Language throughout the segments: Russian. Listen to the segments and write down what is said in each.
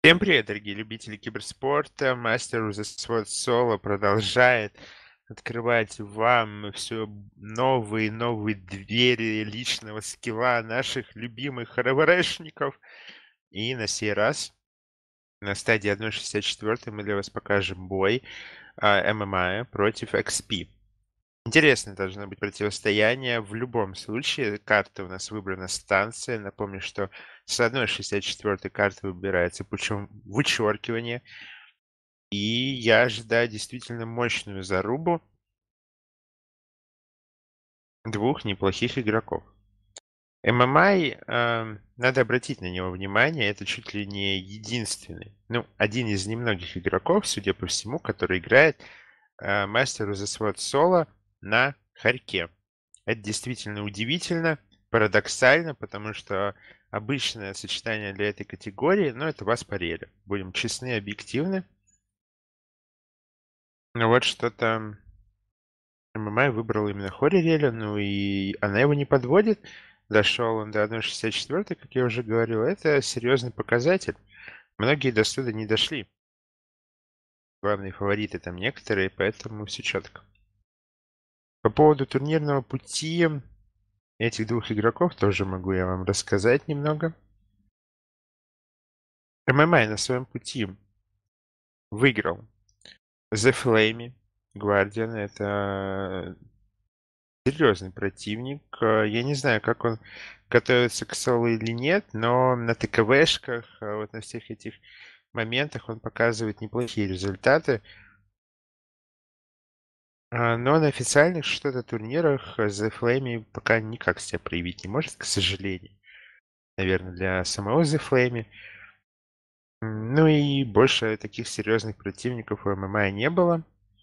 Всем привет, дорогие любители киберспорта. Мастер The Sword Solo продолжает открывать вам все новые и новые двери личного скилла наших любимых РВРшников. И на сей раз на стадии 1.64 мы для вас покажем бой ММА против XP. Интересно должно быть противостояние. В любом случае, карта у нас выбрана станция. Напомню, что с 1.64 карта выбирается путем вычеркивания. И я ожидаю действительно мощную зарубу двух неплохих игроков. ММА, надо обратить на него внимание, это чуть ли не единственный, ну, один из немногих игроков, судя по всему, который играет Master of the Sword Solo на Харьке. Это действительно удивительно, парадоксально, потому что обычное сочетание для этой категории, ну, это Васпарелли. Будем честны и объективны. Но вот что-то ММА выбрал именно Хорриреля, ну и она его не подводит. Дошел он до 1.64, как я уже говорил. Это серьезный показатель. Многие до сюда не дошли. Главные фавориты там некоторые, поэтому все четко. По поводу турнирного пути этих двух игроков тоже могу я вам рассказать немного. ММА на своем пути выиграл The Flame Guardian. Это серьезный противник. Я не знаю, как он готовится к соло или нет, но на ТКВшках, вот на всех этих моментах он показывает неплохие результаты. Но на официальных что-то турнирах The Flame пока никак себя проявить не может, к сожалению. Наверное, для самого The Flame. Ну и больше таких серьезных противников у ММА не было.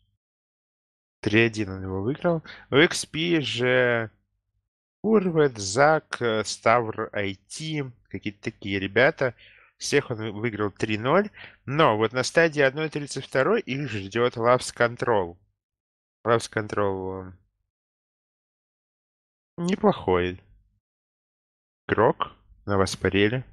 3-1 он его выиграл. У XP же Урвет, Зак, Ставр, IT, какие-то такие ребята. Всех он выиграл 3-0. Но вот на стадии 1.32 их ждет Loves Control. Loves Control неплохой игрок на Васпареле.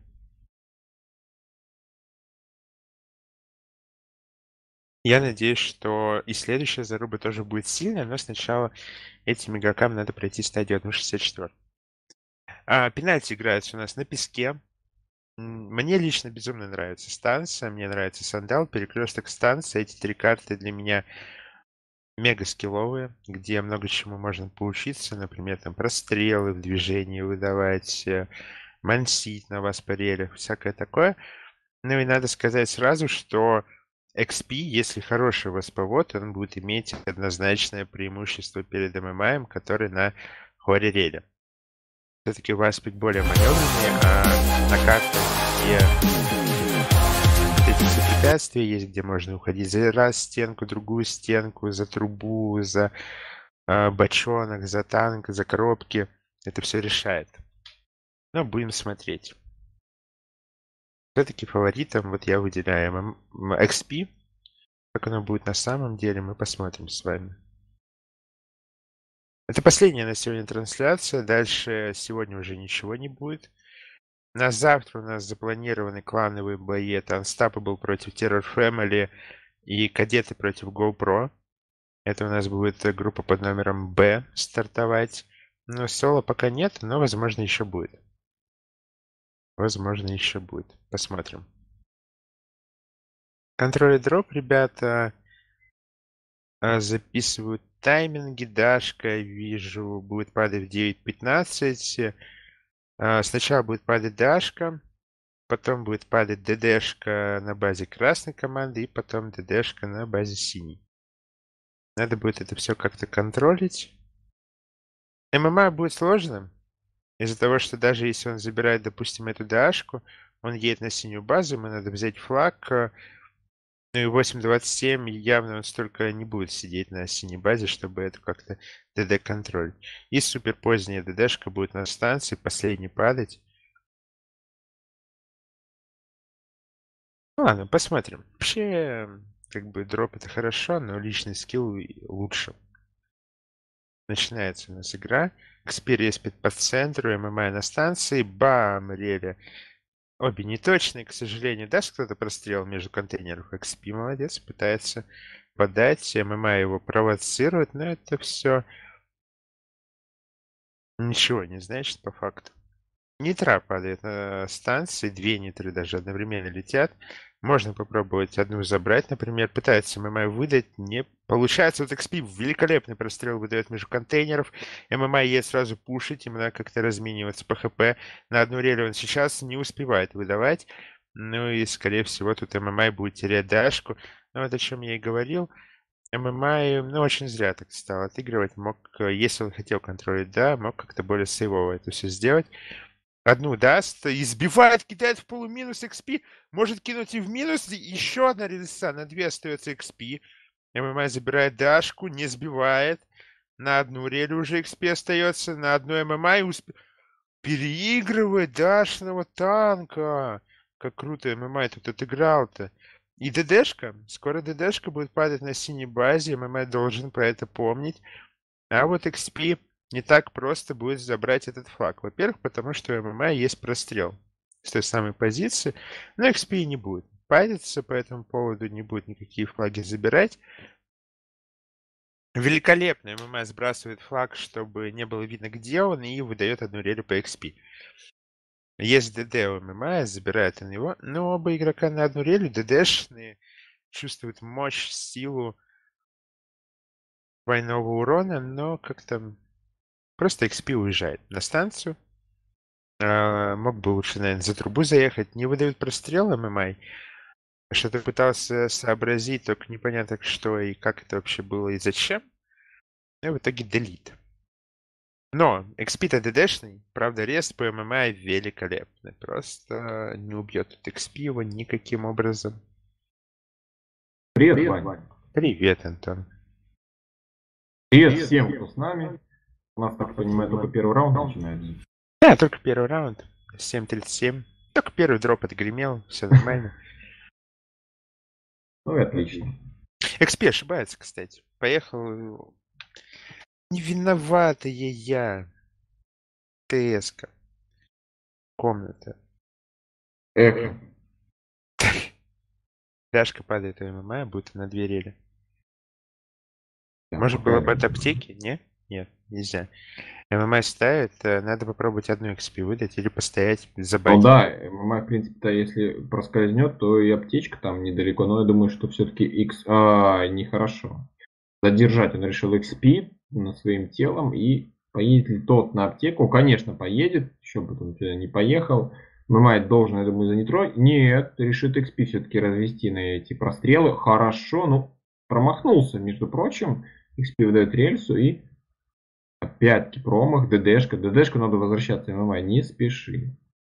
Я надеюсь, что и следующая заруба тоже будет сильная, но сначала этим игрокам надо пройти стадию 1.64. Пенальти играется у нас на песке. Мне лично безумно нравится станция, мне нравится Сандал, перекресток станции. Эти три карты для меня мега скилловые, где много чему можно поучиться. Например, там прострелы в движении выдавать, мансить на Васпарелях, всякое такое. Ну и надо сказать сразу, что XP, если хороший восповод, он будет иметь однозначное преимущество перед ММАем, который на Хорриреле. Все-таки Васпик более маневренный, а на картах, где эти все препятствия есть, где можно уходить за раз стенку, другую стенку, за трубу, за бочонок, за танк, за коробки. Это все решает. Но будем смотреть. Все-таки фаворитом вот я выделяю XP. Как оно будет на самом деле, мы посмотрим с вами. Это последняя на сегодня трансляция. Дальше сегодня уже ничего не будет. На завтра у нас запланированы клановые бои. Это Unstoppable против Terror Family и Кадеты против GoPro. Это у нас будет группа под номером Б стартовать. Но соло пока нет, но возможно еще будет. Возможно еще будет. Посмотрим. Контроль и дроп, ребята, записывают тайминги. Дашка, вижу, будет падать в 9:15. Сначала будет падать Дашка, потом будет падать ДДшка на базе красной команды и потом ДДшка на базе синей. Надо будет это все как-то контролить. ММА будет сложным из-за того, что даже если он забирает, допустим, эту Дашку, он едет на синюю базу, ему надо взять флаг. Ну и 8.27 явно он столько не будет сидеть на синей базе, чтобы это как-то ДД контроль. И супер поздняя ДДшка будет на станции, последний падать. Ну ладно, посмотрим. Вообще, как бы дроп это хорошо, но личный скилл лучше. Начинается у нас игра. Xp респит по центру, ММА на станции. Бам, Реля Обе неточные, к сожалению. Даст кто-то прострел между контейнеров. XP молодец, пытается подать. ММА его провоцирует, но это все ничего не значит по факту. Нитра падает на станции, две нитры даже одновременно летят. Можно попробовать одну забрать, например. Пытается ММА выдать, не получается. Вот XP великолепный прострел выдает между контейнеров. ММА едет сразу пушить, ему надо как-то размениваться по ХП. На одну рель он сейчас не успевает выдавать. Ну и, скорее всего, тут ММА будет терять дашку. Но вот о чем я и говорил. ММА, ну, очень зря так стал отыгрывать. Мог, если он хотел контролить, да, мог как-то более сейвово это все сделать. Одну даст, избивает, кидает в полуминус XP, может кинуть и в минус, и еще одна рельса, на 2 остается XP. ММА забирает дашку, не сбивает. На одну рель уже XP остается, на одну ММА и переигрывает дашного танка. Как круто ММА тут отыграл-то. И ДДшка, скоро ДДшка будет падать на синей базе, ММА должен про это помнить. А вот XP не так просто будет забрать этот флаг. Во-первых, потому что у ММА есть прострел с той самой позиции, но XP не будет. Париться по этому поводу, не будет никакие флаги забирать. Великолепно ММА сбрасывает флаг, чтобы не было видно, где он, и выдает одну релю по XP. Есть ДД у ММА, забирает он его, но оба игрока на одну релю, ДДшные, чувствуют мощь, силу двойного урона, но как-то просто XP уезжает на станцию. Мог бы лучше, наверное, за трубу заехать. Не выдают прострел ММА. Что-то пытался сообразить, только непонятно, что и как это вообще было и зачем. И в итоге делит. Но XP-то ДДшный, правда, рест по ММА великолепный. Просто не убьет тут XP его никаким образом. Привет, Вань. Привет, Антон. Привет всем, кто с нами. У нас, так понимаю, только первый раунд начинается. Да, только первый раунд. 7:37. Только первый дроп отгремел, все нормально. Ну и отлично. XP ошибается, кстати. Поехал. Не виноватая я. ТС-ка. Комната. Эхо. Дашка падает у ММА, будто на 2 рели. Да, Может было бы от пока. аптеки? Не? Нет, нельзя. ММА ставит, надо попробовать одну XP выдать или постоять за Ну баги. да, ММА, в принципе-то, если проскользнет, то и аптечка там недалеко. Но я думаю, что все-таки X... нехорошо. Задержать он решил XP над своим телом. И поедет ли тот на аптеку? Конечно, поедет. Еще бы он не поехал. ММА должен, я думаю, за нитро. Нет, решит XP все-таки развести на эти прострелы. Хорошо, ну, промахнулся, между прочим. XP выдает рельсу и опять-таки промах, ДДшка. ДДшку надо возвращаться, ММА, не спеши.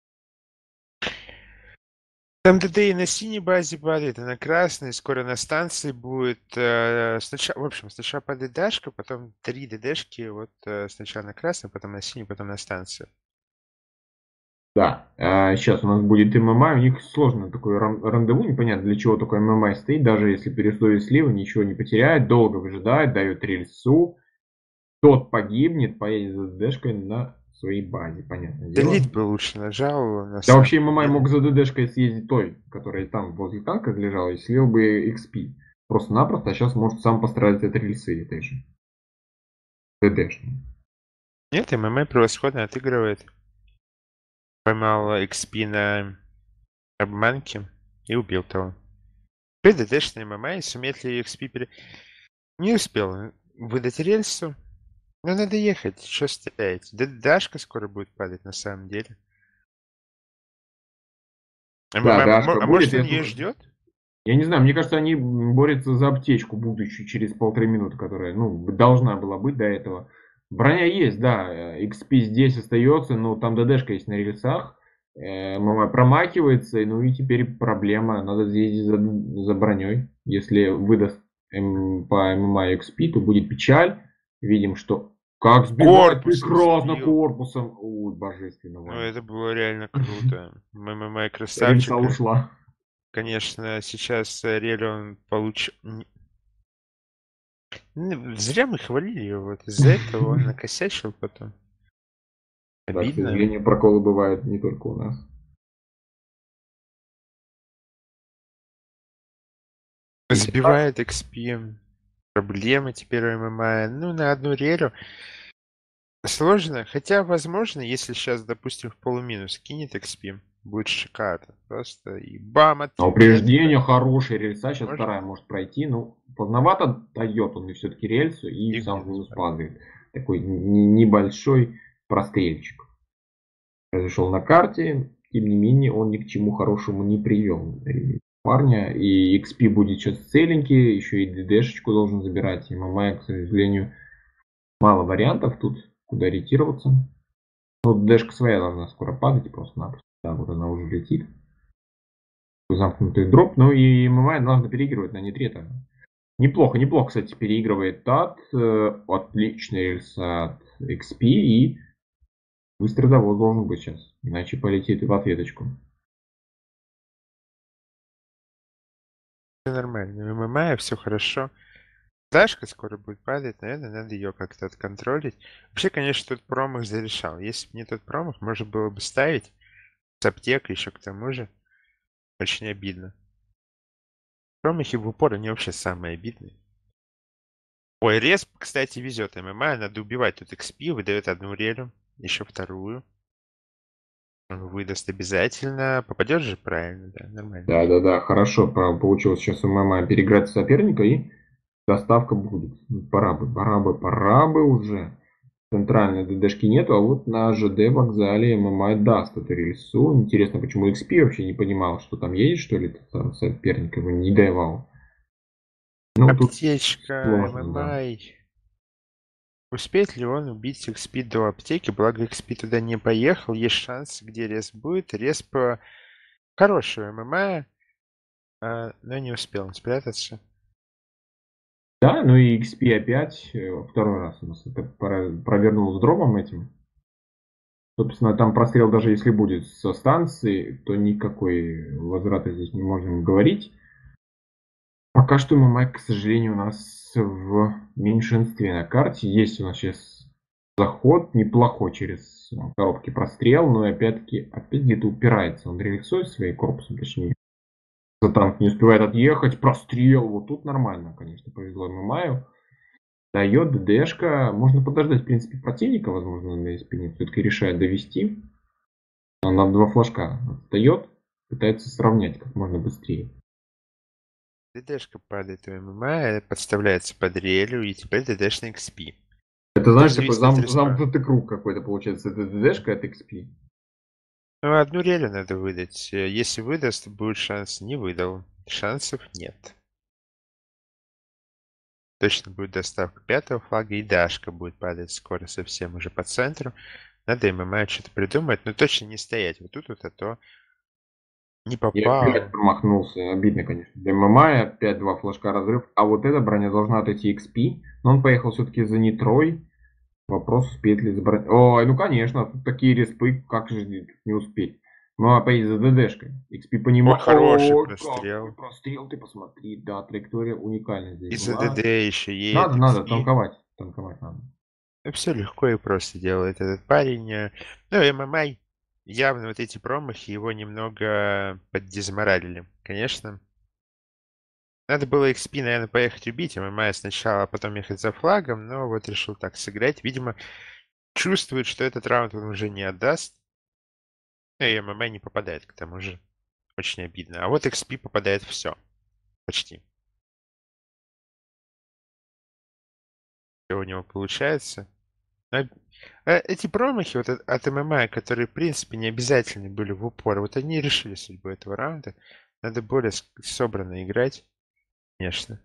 Там ДД и на синей базе падает, и на красной. Скоро на станции будет... сначала, в общем, сначала падает Дашка, потом 3 ДДшки. Вот сначала на красной, потом на синей, потом на станции. Да, сейчас у нас будет ММА, у них сложно такое рандеву, непонятно для чего такое ММА стоит, даже если перестроит слива, ничего не потеряет, долго выжидает, дает рельсу, тот погибнет, поедет за ДДшкой на своей базе, понятное дело. Делит бы лучше нажал, на Да самом вообще ММА деле. мог за ДДшкой съездить той, которая там возле танка лежала, и слил бы XP. Просто-напросто, а сейчас может сам пострадать от рельсы этой же. ДДшной. Нет, ММА превосходно отыгрывает. Поймал XP на обманке и убил того. ДДшный ММА, и сумеет ли XP Не успел выдать рельсу. Ну, надо ехать, что стоять. Дашка скоро будет падать, на самом деле. Да, Дашка А будет, может, он я ее думаю. ждет? Я не знаю, мне кажется, они борются за аптечку будущую через 1,5 минуты, которая, ну, должна была быть до этого. Броня есть, да, XP здесь остается, но там ДДшка есть на рельсах. ММА промахивается, ну и теперь проблема, надо съездить за броней. Если выдаст по ММА XP, то будет печаль. Видим, что как сбивает Корпусом прекрасно сбил. корпусом. Ой, божественно, Ну, Ваня. это было реально круто. ММА Рельса красавчик. ушла. Конечно, сейчас Рель он получил... Зря мы хвалили его. Вот из-за этого он накосячил потом. Да, к Обидно. сожалению, проколы бывают не только у нас. Сбивает XP. Проблемы теперь у ММА. Ну, на одну релю сложно. Хотя, возможно, если сейчас, допустим, в полуминус кинет XP, будет шикарно. Просто и бам, А ответка. упреждение хорошая рельса, сейчас Может, вторая может пройти. Ну, поздновато дает он и все-таки рельсу и и в в сам минус минус падает. падает. Такой небольшой прострельчик произошел на карте. Тем не менее, он ни к чему хорошему не привел парня. И XP будет сейчас целенький, еще и ДДшечку должен забирать. И Мамая, к сожалению, мало вариантов тут, куда ориентироваться. Ну, ДДшка своя должна скоро падать просто-напросто. Да, вот она уже летит. Замкнутый дроп. Ну и Мамая должна переигрывать на нитре. Неплохо, неплохо, кстати, переигрывает Тат. Отличный рельс от XP. И быстрый довод должен быть сейчас. Иначе полетит в ответочку. Все нормально. ММА, все хорошо. Дашка скоро будет падать, наверное, надо ее как-то отконтролить. Вообще, конечно, тут промах зарешал. Если бы не тот промах, можно было бы ставить с аптекой еще к тому же. Очень обидно. Промахи в упор, они вообще самые обидные. Ой, респ, кстати, везет ММА. Надо убивать тут XP, выдает одну релю, еще вторую. Он выдаст обязательно. Попадешь же правильно, да, нормально. Да-да-да, хорошо получилось сейчас у Мама переиграть соперника и доставка будет. Ну, пора бы уже. Центральной ДДшки нету, а вот на ЖД вокзале ММА даст эту рельсу. Интересно, почему XP вообще не понимал, что там едет, что ли, соперник его не давал. Ну, тут Аптечка, сложно, да. ММА. Успеет ли он убить XP до аптеки? Благо XP туда не поехал. Есть шанс, где респ будет. Респ хорошего ММА, но не успел он спрятаться. Да, ну и XP опять второй раз у нас это провернул с дропом этим. Собственно, там прострел даже если будет со станции, то никакой возврата здесь не можем говорить. Пока что ММА, к сожалению, у нас в меньшинстве на карте. Есть у нас сейчас заход неплохой через коробки прострел, но опять-таки опять где-то упирается. Он рельсой своей корпусом, точнее. За танк не успевает отъехать. Прострел. Вот тут нормально, конечно, повезло ММАю. Дает ДДшка. Можно подождать, в принципе, противника, возможно, на спине. Все-таки решает довести. Он нам два флажка отдает. Пытается сравнять как можно быстрее. ДДшка падает у ММА, подставляется под релю, и теперь ДДшный XP. Это, знаешь, Тоже такой зависит от респа. замкнутый круг какой-то получается. Это ДДшка от XP. Ну, одну релю надо выдать. Если выдаст, будет шанс. Не выдал. Шансов нет. Точно будет доставка пятого флага, и Дашка будет падать скоро совсем уже по центру. Надо ММА что-то придумать, но точно не стоять вот тут вот, а то не Я опять попал. промахнулся. Обидно, конечно. Для ММА опять два флажка разрыв. А вот эта броня должна отойти XP. Но он поехал все-таки за Нитрой. Вопрос, успеет ли забрать. Ой, ну конечно, тут такие респы, как же не успеть. Ну, а поедет за ДДшкой. XP Ой, понимал. хороший Ой, какой прострел. прострел, ты посмотри. Да, траектория уникальная здесь И за была. ДД еще едет Надо, XP. танковать. Танковать надо. Все легко и просто делает этот парень. Ну, ММА явно вот эти промахи его немного поддезморалили. Конечно, надо было XP, наверное, поехать убить ММА сначала, а потом ехать за флагом, но вот решил так сыграть. Видимо, чувствует, что этот раунд он уже не отдаст. Ну, и ММА не попадает, к тому же. Очень обидно. А вот XP попадает все. Почти. Что у него получается. Но, эти промахи вот от ММА, которые, в принципе, не обязательно были в упор, вот они и решили судьбу этого раунда. Надо более собранно играть, конечно.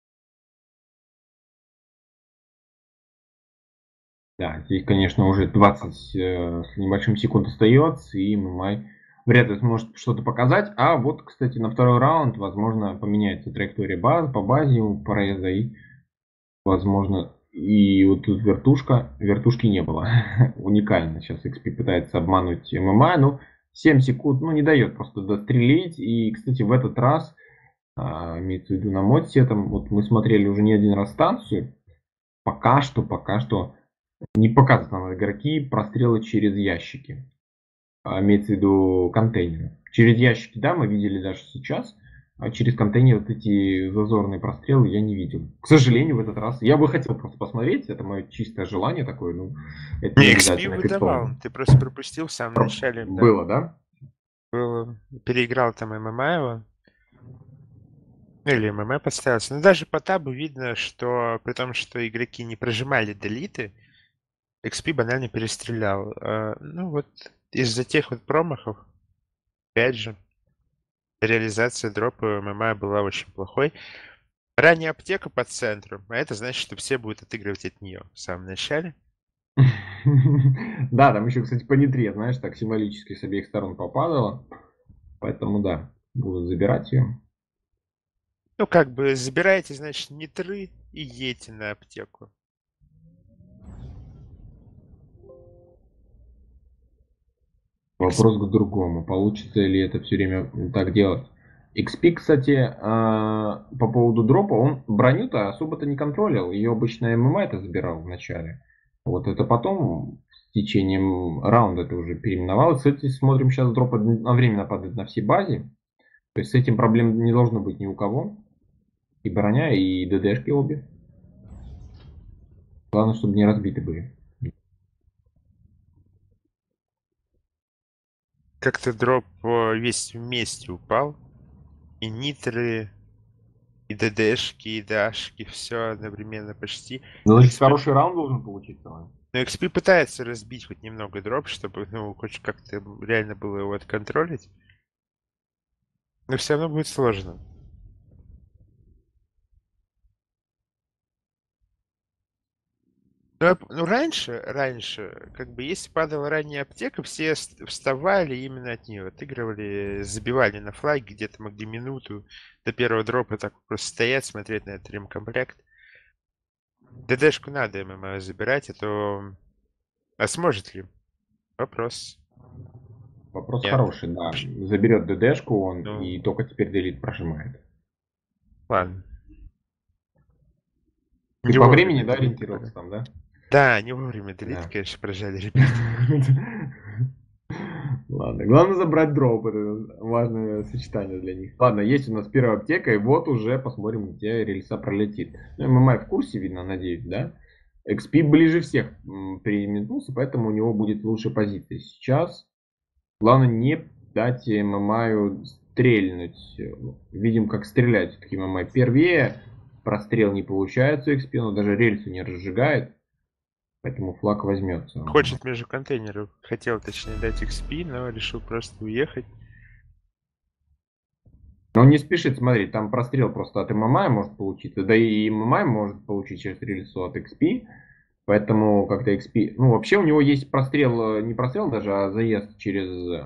Да, здесь, конечно, уже 20 с небольшим секунд остается, и ММА вряд ли сможет что-то показать. А вот, кстати, на второй раунд, возможно, поменяется траектория по базе у проезда, и, возможно, и вот тут вертушки не было. Уникально. Сейчас XP пытается обмануть ММА, но 7 секунд, ну, не дает просто дострелить. И, кстати, в этот раз, имеется в виду на модсе, там, вот мы смотрели уже не один раз станцию, пока что не показывают нам игроки прострелы через ящики. Имеется в виду контейнеры. Через ящики, да, мы видели даже сейчас. А через контейнер вот эти зазорные прострелы я не видел. К сожалению, в этот раз. Я бы хотел просто посмотреть, это мое чистое желание такое, ну, это не Не, XP обязательно выдавал, криптовый. ты просто пропустил в самом начале, да. Было, да? Переиграл там ММА его. Ну, или ММА подставился. Но даже по табу видно, что при том, что игроки не прожимали делиты, XP банально перестрелял. Ну вот из-за тех вот промахов, опять же, реализация дропа ММА была очень плохой. Ранняя аптека по центру, а это значит, что все будут отыгрывать от нее в самом начале. Да, там еще, кстати, по нитре, знаешь, так символически с обеих сторон попадало. Поэтому, да, будут забирать ее. Ну, как бы забираете, значит, нитры и едете на аптеку. Вопрос к другому. Получится ли это все время так делать? XP, кстати, по поводу дропа, он броню-то особо-то не контролил. Ее обычно ММА это забирал в начале. Вот это потом с течением раунда это уже переименовалось. Кстати, смотрим, сейчас дроп одновременно падает на всей базе. То есть с этим проблем не должно быть ни у кого. И броня, и ДДшки обе. Главное, чтобы не разбиты были. Как-то дроп весь вместе упал. И нитры, и ДДшки, и дашки, все одновременно почти. Ну, значит, XP, хороший раунд должен получиться. но XP пытается разбить хоть немного дроп, чтобы, ну, хоть как-то реально было его отконтролить. Но все равно будет сложно. Ну, раньше, как бы, если падала ранняя аптека, все вставали именно от нее, отыгрывали, забивали на флаг, где-то могли минуту до первого дропа так просто стоять, смотреть на этот ремкомплект. ДДшку надо ММА забирать, а то... А сможет ли? Вопрос. Вопрос Нет. хороший, да. Заберет ДДшку он Ну, и только теперь делит прожимает. ладно. Ты Не по вовремя времени, да, делить. ориентировался там, да? Да, не вовремя делить, Да. конечно, прожали ребята. Ладно, главное забрать дроп, это важное сочетание для них. Ладно, есть у нас первая аптека, и вот уже посмотрим, где рельса пролетит. Ну, ММА в курсе, видно, надеюсь, да? XP ближе всех переметнулся, поэтому у него будет лучшая позиция. Сейчас главное не дать ММАю стрельнуть. Видим, как стреляет все-таки ММА первее. Прострел не получается у XP, но даже рельсу не разжигает. Поэтому флаг возьмется. Хочет между контейнеров. Хотел, точнее, дать XP, но решил просто уехать. Но он не спешит смотреть, там прострел просто от ММА может получиться, да и ММА может получить через рельсу от XP, поэтому как-то XP, ну вообще у него есть прострел, не прострел даже, а заезд через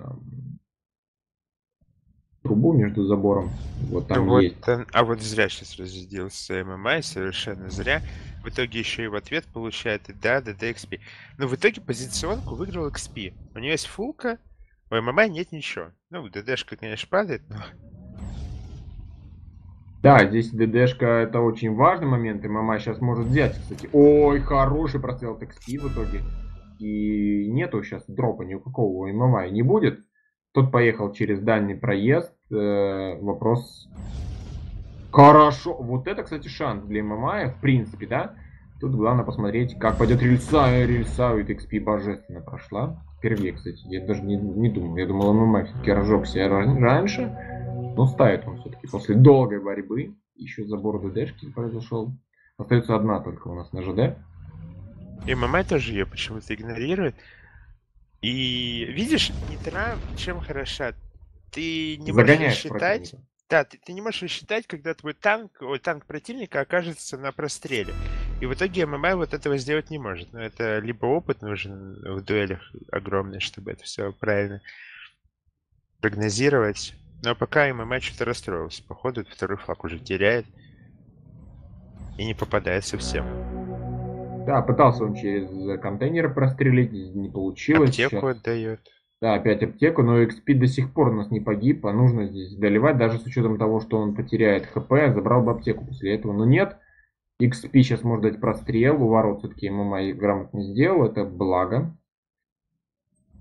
трубу между забором, вот Ну там вот, есть. а вот зря сейчас разрядился ММА, совершенно зря. В итоге еще и в ответ получает и да, XP. Но в итоге позиционку выиграл XP. У нее есть фулка, у ММА нет ничего. Ну, ДДшка, конечно, падает, но... Да, здесь ДДшка это очень важный момент, и ММА сейчас может взять, кстати. Ой, хороший прострел от XP в итоге. И нету сейчас дропа ни у какого у ММА не будет. Тот поехал через дальний проезд. Вопрос. Хорошо. Вот это, кстати, шанс для ММА, в принципе, да? Тут главное посмотреть, как пойдет рельса. Рельса у XP божественно прошла. Впервые, кстати. Я даже не думал. Я думал, ММА все-таки разжегся раньше. Но ставит он все-таки после долгой борьбы. Еще забор ДДшки произошел. Остается одна только у нас на ЖД. И ММА тоже ее почему-то игнорирует. И видишь, нитра чем хороша? Ты не можешь Загоняет рассчитать... противника. Да, ты не можешь рассчитать, когда твой танк, танк противника окажется на простреле. И в итоге ММА вот этого сделать не может. Но это либо опыт нужен в дуэлях огромный, чтобы это все правильно прогнозировать. Но пока ММА что-то расстроился. Походу, второй флаг уже теряет. И не попадает совсем. Да, пытался он через контейнеры прострелить, не получилось. Аптеку Сейчас, отдает. да, опять аптеку, но XP до сих пор у нас не погиб, а нужно здесь доливать, даже с учетом того, что он потеряет ХП, забрал бы аптеку после этого, но нет. XP сейчас может дать прострел, у ворот все-таки ММА грамотно сделал, это благо.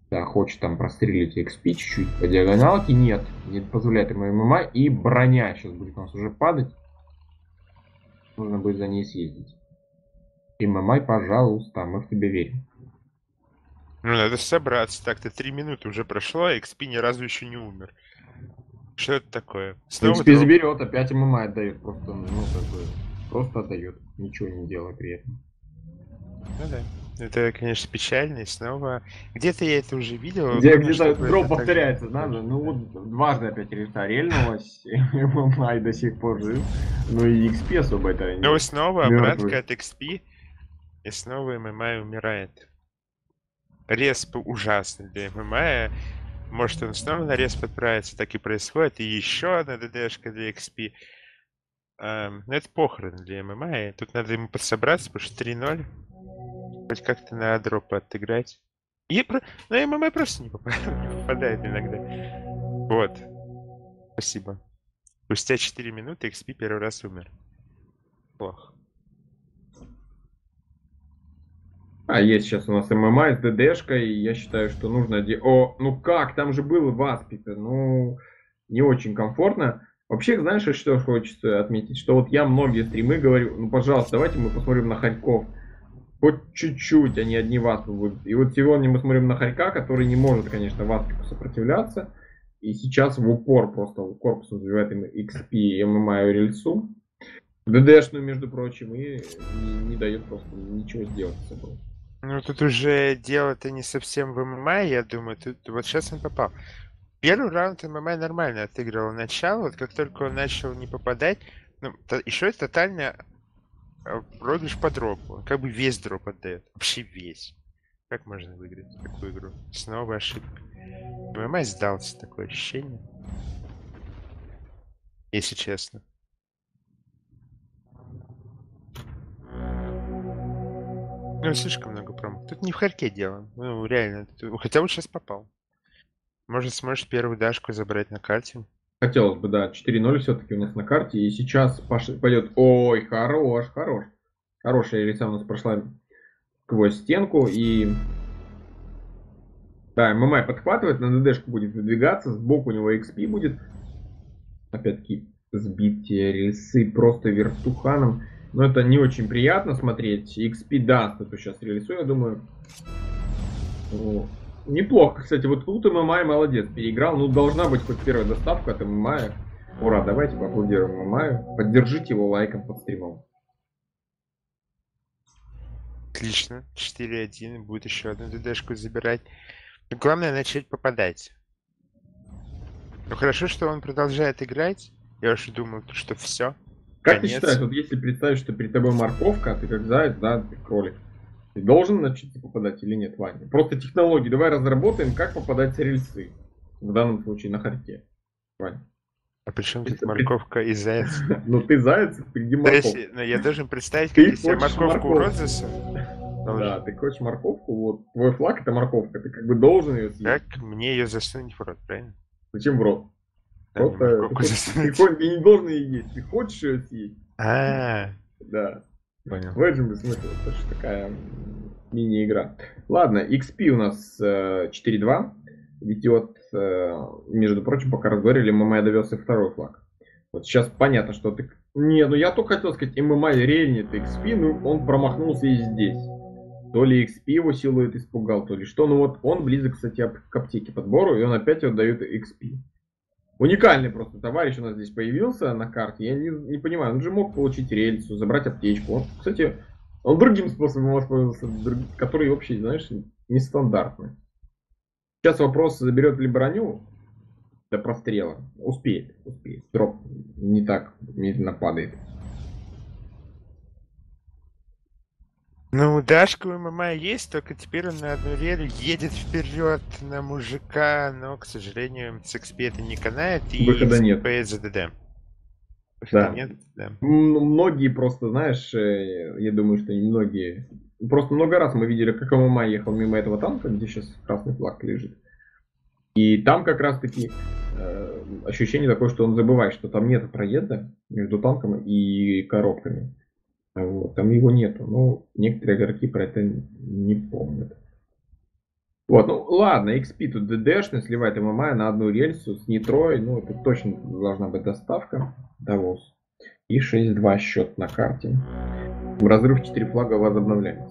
Да, хочет там прострелить XP чуть-чуть по диагоналке. Нет, не позволяет ему ММА. И броня сейчас будет у нас уже падать. Нужно будет за ней съездить. ММА, пожалуйста, мы в тебя верим. Ну, надо собраться. Так-то 3 минуты уже прошло, а XP ни разу еще не умер. Что это такое? Ну, Снова XP дроп. заберет, опять ММА отдает. Просто, ну, как бы, просто отдает. Ничего не делая при этом. Ну да. Это, конечно, печально. И снова... Где-то я это уже видел. Помню, Где-то чтобы дроп это так же... повторяется, надо. Ну вот дважды опять рельса рельнулась. ММА и до сих пор жив. Ну и XP особо это Ну и не снова обратка мертвый. от XP. И снова ММА умирает. Респ ужасный для ММА. Может он снова на респ отправится, так и происходит. И еще одна ДДшка для XP. Ну это похороны для ММА. Тут надо ему подсобраться, потому что 3-0. Хоть как-то на дроп отыграть. Ну ММА просто не попадает иногда. Вот. Спасибо. Спустя 4 минуты XP первый раз умер. Плохо. А есть сейчас у нас ММА с ДДшкой, и я считаю, что нужно... О, ну как, там же был Васпита, ну, не очень комфортно. Вообще, знаешь, что хочется отметить? Что вот я многие стримы говорю, ну, пожалуйста, давайте мы посмотрим на Харьков. Хоть чуть-чуть, а не одни Васпы будут. И вот сегодня мы смотрим на Харька, который не может, конечно, Васпику сопротивляться. И сейчас в упор просто корпус называет им XP и ММА и рельсу. ДДшную, между прочим, и не дает просто ничего сделать с собой. Ну тут уже дело-то не совсем в ММА, я думаю. Тут вот сейчас он попал. Первый раунд ММА нормально отыгрывал начало. Вот как только он начал не попадать, ну, еще и тотально проигрыш по дропу. Он как бы весь дроп отдает. Вообще весь. Как можно выиграть такую игру? Снова ошибка. ММА сдался, такое ощущение. Если честно. Ну, слишком много промах. Тут не в харьке дело. Ну, реально. Хотя вот сейчас попал. Может, сможешь первую дашку забрать на карте? Хотелось бы, да, 4-0 все-таки у нас на карте. И сейчас пойдет... Ой, хорош, хорош. Хорошая рельса у нас прошла сквозь стенку. И... Да, ММА подхватывает, на ДДшку будет выдвигаться. Сбоку у него XP будет. Опять-таки, сбитие рельсы просто вертуханом. Но это не очень приятно смотреть. XP даст эту сейчас рельсу, я думаю. Вот. Неплохо, кстати, вот тут ММА молодец, переиграл. Ну, должна быть хоть первая доставка от ММА. Ура, давайте поаплодируем ММА. Поддержите его лайком под стримом. Отлично. 4-1. Будет еще одну ДДшку забирать. Но главное начать попадать. Ну хорошо, что он продолжает играть. Я уже думал, что все. Как ты Конец. считаешь, вот если представить, что перед тобой морковка, а ты как заяц, да, ты кролик, ты должен начать попадать или нет, Ваня? Просто технологии. Давай разработаем, как попадать с рельсы. В данном случае на харьке. Ваня. А при чем тут морковка и заяц? Ну ты заяц, ты где То морковка? есть, ну, я должен представить, как Ты если я хочешь морковку у морковку. Розеса. Да, ты хочешь морковку, вот твой флаг это морковка, ты как бы должен ее съесть. Как мне ее засунуть в рот, правильно? Зачем в рот? Да, мне Просто морковку засунуть. ты не должен ее есть, ты хочешь ее съесть. А, Да. понял. В этом смысл. Это же такая мини-игра. Ладно, XP у нас 4-2. Ведет, между прочим, пока разговаривали, ММА довез и второй флаг. Вот сейчас понятно, что ты... Не, ну я только хотел сказать, ММА рельнет XP, ну он промахнулся и здесь. То ли XP его силует испугал, то ли что. Ну вот он близок, кстати, к аптеке подбору, и он опять вот дает XP. Уникальный просто товарищ у нас здесь появился на карте. Я не понимаю, он же мог получить рельсу, забрать аптечку. Он, кстати, он другим способом воспользовался, который вообще, знаешь, нестандартный. Сейчас вопрос, заберет ли броню до прострела. Успеет, успеет. Дроп не так медленно падает. Ну, Дашка у ММА есть, только теперь он на одну рель едет вперед на мужика, но, к сожалению, с XP это не канает, и Выхода нет. поедет за ДД. Выхода Да. нет, да. Многие просто, знаешь, я думаю, что многие... Просто много раз мы видели, как ММА ехал мимо этого танка, где сейчас красный флаг лежит. И там как раз таки ощущение такое, что он забывает, что там нет проезда между танком и коробками. Вот, там его нету. Но некоторые игроки про это не помнят. Вот, ну ладно, XP тут ДДшный, сливает ММА на одну рельсу с Нитрой. Ну, это точно должна быть доставка. Давос. И 6-2 счет на карте. Разрыв 4 флага возобновляется.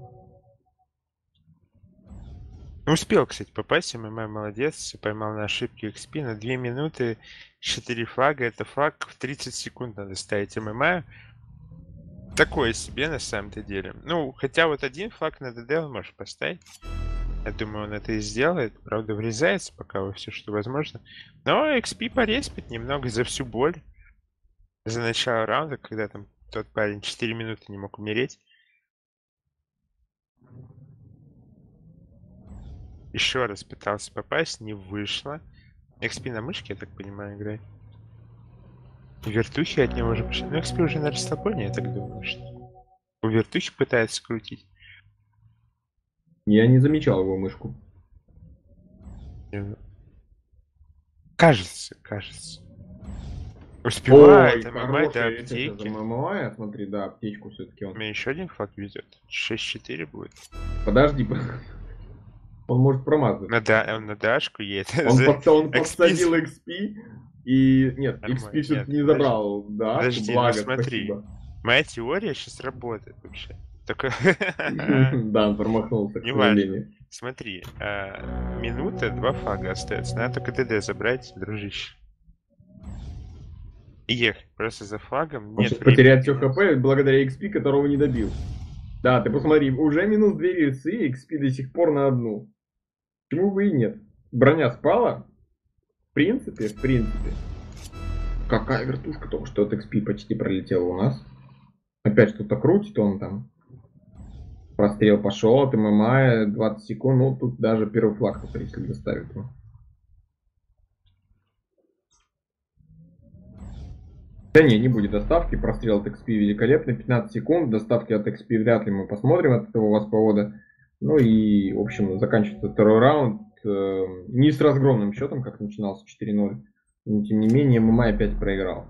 Успел, кстати, попасть, ММА молодец, поймал на ошибки XP на 2 минуты, 4 флага, это флаг в 30 секунд надо ставить ММА. Такое себе на самом-то деле. Ну, хотя вот один флаг на ДД он может поставить. Я думаю, он это и сделает. Правда, врезается пока во все, что возможно. Но XP пореспит немного за всю боль. За начало раунда, когда там тот парень 4 минуты не мог умереть. Еще раз пытался попасть, не вышло. XP на мышке, я так понимаю, играет. Вертухи от него уже пошли. Ну, XP уже на расслабоне, я так думаю, что... У вертухи пытается крутить. Я не замечал его мышку. Кажется, кажется. Успевает, Ой, ММА до хорошая сейчас аптеки. ММА, смотри, да, аптечку все-таки он. Мне еще один флаг везет. 6-4 будет. Подожди, он может промазать. Он на дашку едет. Он подсадил XP и... Нет, XP все-таки не забрал. Да, Подожди, благо, ну смотри. спасибо. Моя теория сейчас работает вообще. Только... Да, он промахнулся, к сожалению. Смотри, минута, 2 флага остается. Надо только ДД забрать, дружище. И ехать просто за флагом. Он сейчас потеряет все ХП благодаря XP, которого не добил. Да, ты посмотри, уже минус 2 рельсы, XP до сих пор на одну. Почему бы и нет? Броня спала? В принципе. Какая вертушка только что от XP почти пролетела у нас. Опять что-то крутит он там. Прострел пошел от ММА, 20 секунд. Ну, тут даже первый флаг, если доставит его. Да не будет доставки. Прострел от XP великолепный. 15 секунд. Доставки от XP вряд ли мы посмотрим от этого восповода. Ну и, в общем, заканчивается второй раунд. Не с разгромным счетом, как начинался 4-0. Но, тем не менее, ММА опять проиграл.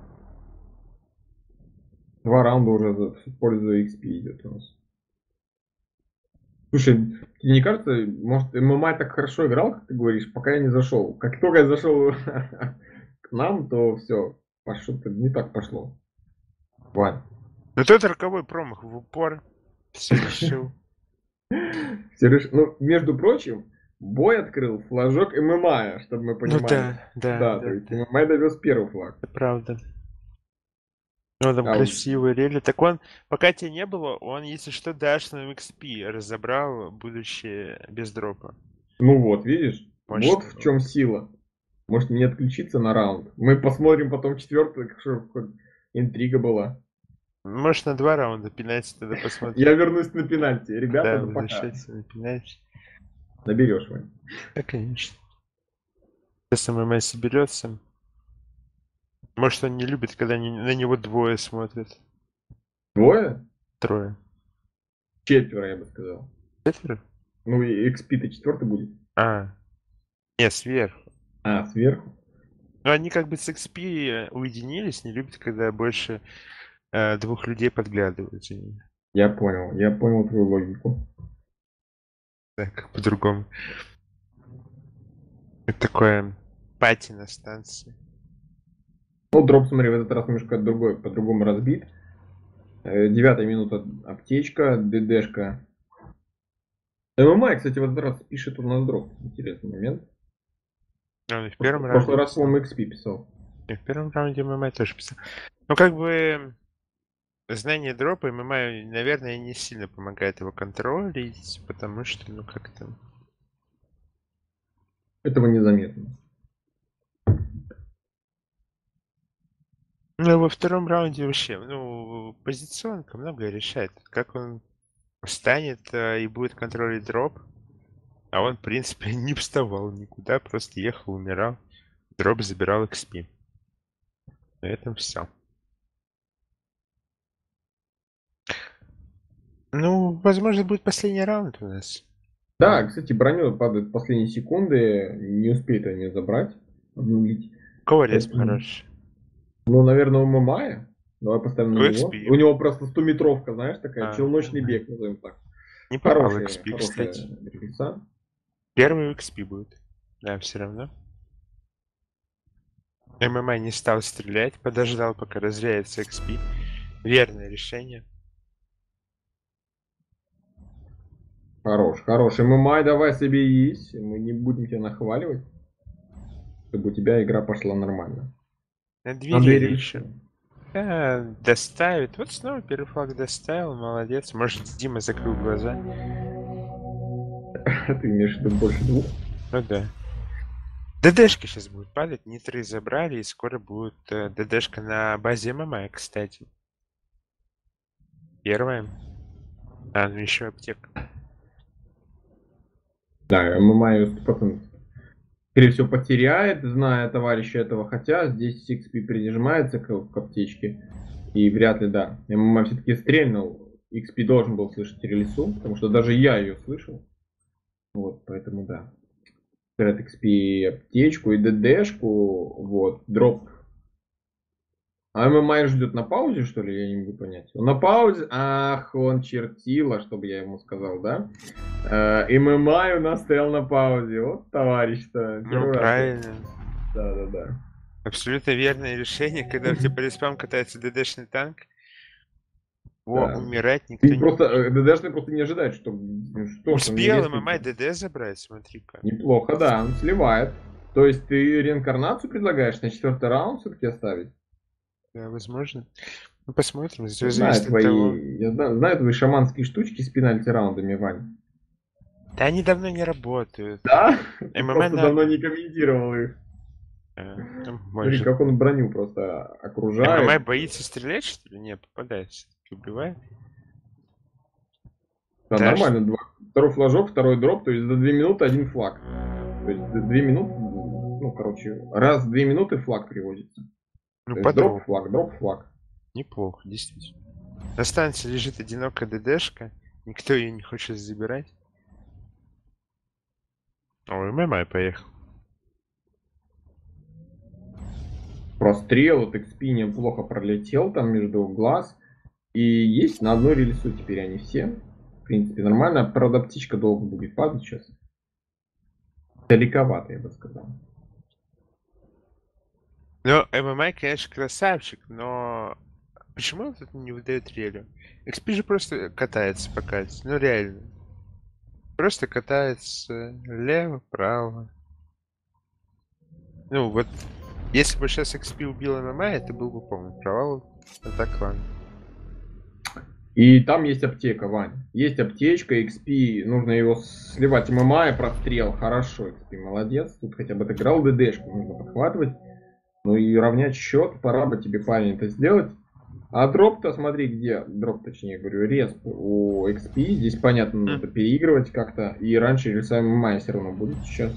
2 раунда уже в пользу XP идет у нас. Слушай, тебе не кажется, может, ММА так хорошо играл, как ты говоришь, пока я не зашел. Как только я зашел к нам, то все, что-то не так пошло. Ладно. Ну тот роковой промах в упор. Все решил. Ну, между прочим, бой открыл флажок ММА, чтобы мы понимали. Ну да. То есть ММА довез первый флаг. Это правда. Ну, там красивый рели. Так он, пока тебя не было, он, если что, дашным XP разобрал, будучи без дропа. Ну вот, видишь? Мощно вот в чем сила. Может мне отключиться на раунд? Мы посмотрим потом четвертый, что интрига была. Может на 2 раунда пенальти тогда посмотрим. Я вернусь на пенальти. Ребята, да, возвращайся на пенальти. Наберешь, Вань. Да, конечно. Если ММА соберется. Может, он не любит, когда на него двое смотрят. Двое? Трое. 4, я бы сказал. 4? Ну и XP-то 4 будет. Нет, сверху. Сверху? Ну, они как бы с XP уединились, не любят, когда больше 2 людей подглядывают за ними. Я понял твою логику. Да, как по-другому. Это такое пати на станции. Ну, дроп, смотри, в этот раз немножко по-другому разбит. 9-я минута аптечка, ДДшка. ММА, кстати, в этот раз пишет у нас дроп. Интересный момент. В первом раунде. В прошлый раз, по-моему, XP писал. И в первом раунде ММА тоже писал. Ну, как бы знание дропа ММА, наверное, не сильно помогает его контролить, потому что, ну, как-то... Этого незаметно. Ну, во втором раунде вообще, ну, позиционка многое решает. Как он встанет и будет контролить дроп. А он, в принципе, не вставал никуда, просто ехал, умирал. Дроп забирал XP. На этом все. Ну, возможно, будет последний раунд у нас. Да, кстати, броню падает в последние секунды. Не успеет они забрать. Обнулить. Кого респ хороший? Ну, наверное, у Мамая. Давай поставим на него. XP. У него просто 100-метровка, знаешь, такая челночный бег, назовем так. Не попал Хорошая XP, кстати. рельса. Первый XP будет. Да, все равно. ММА не стал стрелять, подождал, пока разряется XP. Верное решение. Хорош, хорош. ММА, давай соберись. Мы не будем тебя нахваливать, чтобы у тебя игра пошла нормально. На Надо и двери еще. рельсы. Доставит. Вот снова первый флаг доставил, молодец. Может, Дима закрыл глаза. Ты имеешь в виду больше двух? Ну да. ДДшка сейчас будет падать, нитры забрали, и скоро будет ДДшка на базе ММА, кстати. Первая. Ну еще аптека. Да, ММА ее 100%, скорее всего, потеряет, зная товарища этого, хотя здесь XP прижимается к аптечке, и вряд ли, да. ММА все-таки стрельнул, XP должен был слышать рельсу, потому что даже я ее слышал. Вот, поэтому да. Red XP аптечку и ДДшку, вот, дроп. А ММА ждет на паузе, что ли? Я не могу понять. Он на паузе? Ах, он чертила, чтобы я ему сказал, да? ММА у нас стоял на паузе. Вот товарищ-то. Ну, Первый раз. правильно. Да. Абсолютно верное решение, когда у тебя по респам катается ДДшный танк. Да. Умирать никто Ты не просто, хочет. ДДшный просто не ожидает, что он не Успел респится. ММА ДД забрать, смотри-ка. Неплохо, да, он сливает. То есть ты реинкарнацию предлагаешь на 4-й раунд все-таки оставить? Да, возможно. Ну, посмотрим, все Знаю зависит от того. я знаю твои шаманские штучки с пенальти-раундами, Вань. Да они давно не работают. Да? Ты ММА просто давно надо. не комментировал их. Смотри, Может. как он броню просто окружает. ММА боится стрелять, что ли? Не, попадает. Убивает. Да, Да, нормально. Второй флажок, второй дроп, то есть за 2 минуты один флаг. То есть 2 минуты, ну, короче, раз в 2 минуты флаг приводится. ну То есть подробно. дроп, флаг. Неплохо, действительно. На станции лежит одинокая ДДшка. Никто ее не хочет забирать. Ой, ММА поехал. Прострел от XP неплохо пролетел там между глаз. И есть на одной рельсу теперь они все. В принципе, нормально. Правда, птичка долго будет падать сейчас. Далековато, я бы сказал. Ну, ММА, конечно, красавчик, но почему он тут не выдает релю? XP же просто катается по карте. Ну, реально. Просто катается лево, право. Ну, вот, если бы сейчас XP убил ММА, это был бы полный провал. А так ладно. И там есть аптека, Вань. Есть аптечка, XP, нужно его сливать. ММА и прострел. Хорошо, XP, молодец. Тут хотя бы отыграл ДДшку, нужно подхватывать. Ну и равнять счет, пора бы тебе, парень, это сделать. А дроп-то, смотри, где, дроп, точнее, говорю, респ у XP. Здесь, понятно, надо переигрывать как-то. И раньше рельса ММА все равно будет сейчас.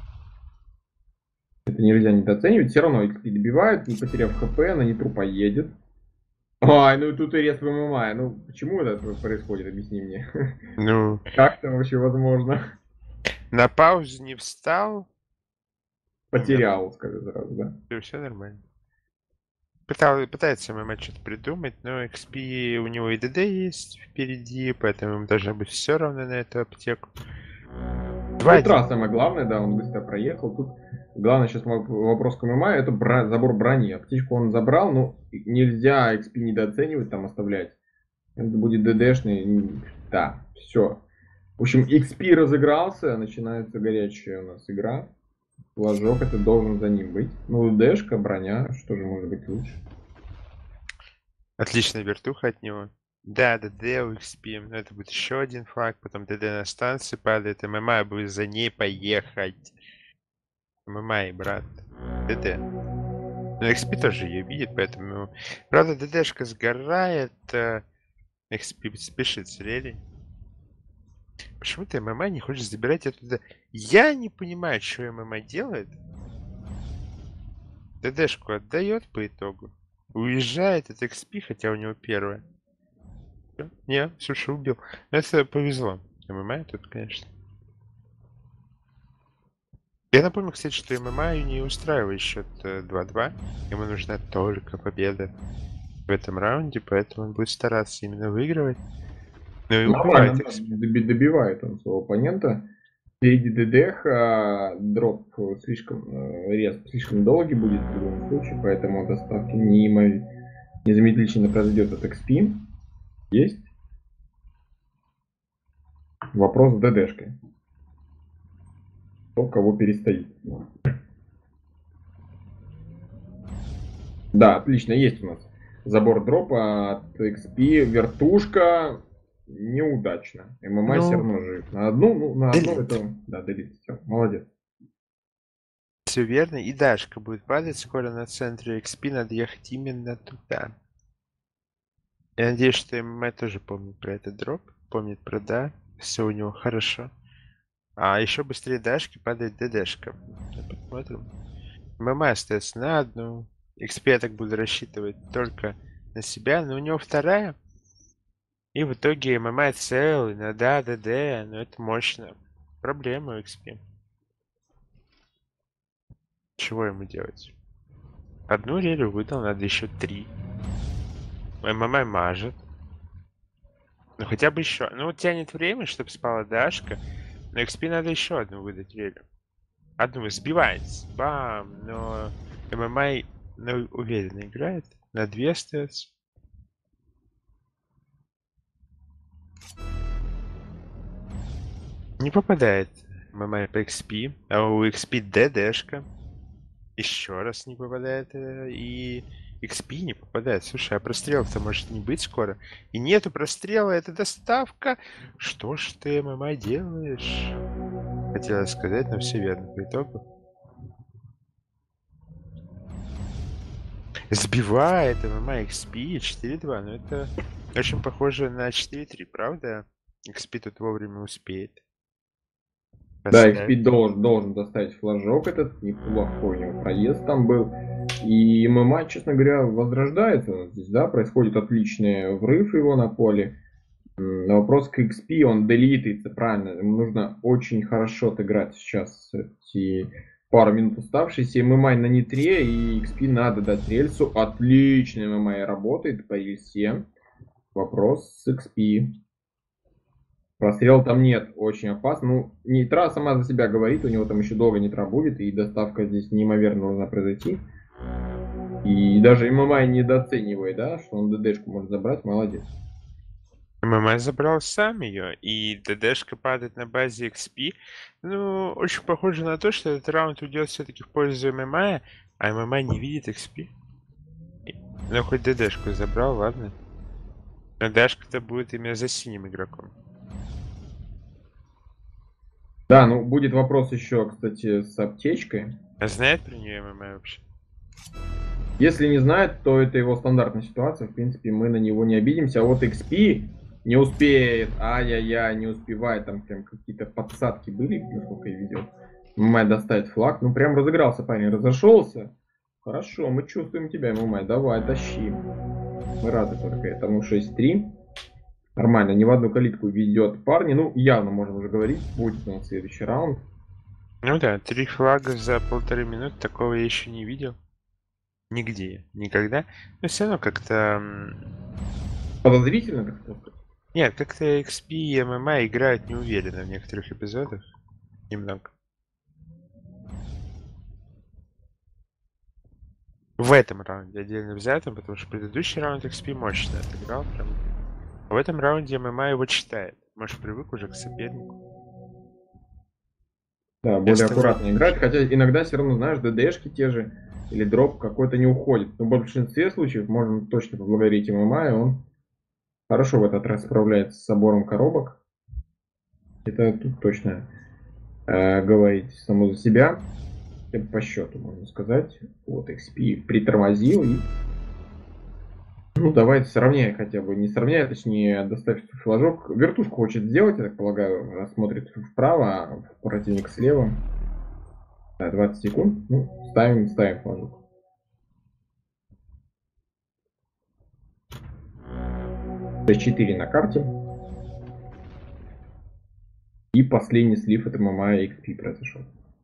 Это нельзя недооценивать. Все равно XP добивают, не потеряв ХП, на нитру поедет. Ай, ну тут и рез ММА. Ну, почему это происходит, объясни мне. Ну, Как это вообще возможно? на паузу не встал. Потерял, скажу сразу, да. Все нормально. Пытается ММА что-то придумать, но XP у него и ДД есть впереди, поэтому ему должно быть все равно на эту аптеку. Ультра самое главное, да, он быстро проехал. Тут главный сейчас вопрос к ММА, это забор брони. Аптечку он забрал, но нельзя XP недооценивать, там оставлять. Это будет ДДшный, да, все. В общем, XP разыгрался, начинается горячая у нас игра. Флажок это должен за ним быть. Ну, ДДшка, броня, что же может быть лучше? Отличная вертуха от него. Да, ДД у XP, но это будет еще один флаг, потом ДД на станции падает, ММА будет за ней поехать. ММА, брат. ДД. Но XP тоже ее видит, поэтому... Правда, ДДшка сгорает, XP спешит с рели. Почему-то ММА не хочет забирать оттуда. Я не понимаю, что ММА делает. ДДшку отдает по итогу. Уезжает от XP, хотя у него первая. Не, слушай, убил. Это повезло. ММА тут, конечно. Я напомню, кстати, что ММА не устраивает счет 2-2. Ему нужна только победа в этом раунде, поэтому он будет стараться именно выигрывать. Ну и убивает Нормально, добивает он своего оппонента. впереди ДДХ, дроп слишком долгий будет в любом случае, поэтому доставки незамедлительно произойдет от XP. Есть. Вопрос с ДДшкой. Кто кого перестоит. Да, отлично, есть у нас забор дропа от XP. Вертушка неудачно. ММА все равно жив. На одну это... Да, делит. Все, молодец. Все верно. И Дашка будет падать скоро на центре XP. Надо ехать именно туда. Я надеюсь, что ММА тоже помнит про этот дроп. Помнит про да. Все у него хорошо. А еще быстрее Дашки падает ДДшка. Посмотрим. ММА остается на одну. XP я так буду рассчитывать только на себя. Но у него вторая. И в итоге ММА целый на да, ДД. Но это мощно. Проблема у XP. Чего ему делать? Одну релю выдал, надо еще 3. ММА мажет. Ну хотя бы еще. Ну вот тянет время, чтобы спала Дашка. Но XP надо еще одну выдать релю. Одну сбивается. Бам! Но ММА уверенно играет. На 2 остается. Не попадает ММА по XP. А у XP ДДшка. Еще раз не попадает. И XP не попадает. Слушай, а прострел-то может не быть скоро. И нету прострела, это доставка. Что ж ты, ММА, делаешь? Хотела сказать, но все верно по итогу. Сбивает ММА XP 4-2. Но это очень похоже на 4-3, правда? XP тут вовремя успеет. Да, XP должен доставить флажок этот, неплохой у него проезд там был. И ММА, честно говоря, возрождается здесь, да, происходит отличный врыв его на поле. На вопрос к XP, он делитается, правильно, ему нужно очень хорошо отыграть сейчас эти пару минут оставшиеся. ММА на нитре, и XP надо дать рельсу. Отлично ММА работает по рельсе. Вопрос с XP. Прострела там нет, очень опасно. Ну, нитра сама за себя говорит, у него там еще долго нитра будет, и доставка здесь неимоверно должна произойти. И даже ММА недооценивает, да, что он ДДшку может забрать, молодец. ММА забрал сам ее, и ДДшка падает на базе XP. Ну, очень похоже на то, что этот раунд уйдет все-таки в пользу ММА, а ММА не видит XP. Ну, хоть ДДшку забрал, ладно. Но Дашка-то будет именно за синим игроком. Да, ну будет вопрос еще, кстати, с аптечкой. А знает про нее ММА вообще? Если не знает, то это его стандартная ситуация. В принципе, мы на него не обидимся. А вот XP не успеет. Ай-яй-яй, не успевает. Там прям какие-то подсадки были, насколько я видел. ММА доставит флаг. Ну, прям разыгрался парень, разошелся. Хорошо, мы чувствуем тебя, ММА. Давай, тащи. Мы рады только этому. 6-3. Нормально, не в одну калитку ведет парни. Ну, явно можем уже говорить. Будет у нас следующий раунд. Ну да, 3 флага за 1,5 минуты. Такого я еще не видел. Нигде, никогда. Но все равно как-то... Подозрительно, так сказать. Нет, как-то XP и ММА играют неуверенно в некоторых эпизодах. Немного. В этом раунде отдельно взятом, потому что предыдущий раунд XP мощно отыграл. Прям. А в этом раунде ММА его читает. Может, привык уже к сопернику. Да, более аккуратно играть. Хотя иногда все равно, знаешь, ДДшки те же или дроп какой-то не уходит. Но в большинстве случаев можем точно поблагодарить ММА, и он хорошо в этот раз справляется с собором коробок. Это тут точно говорить само за себя. Это по счету, можно сказать. Вот XP притормозил и... Ну, давайте сравняй хотя бы. Не сравняй, точнее, доставь флажок. Вертушку хочет сделать, я так полагаю. Смотрит вправо, а противник слева. Да, 20 секунд. Ну, ставим флажок. Т4 на карте. И последний слив от ММА и XP произошел.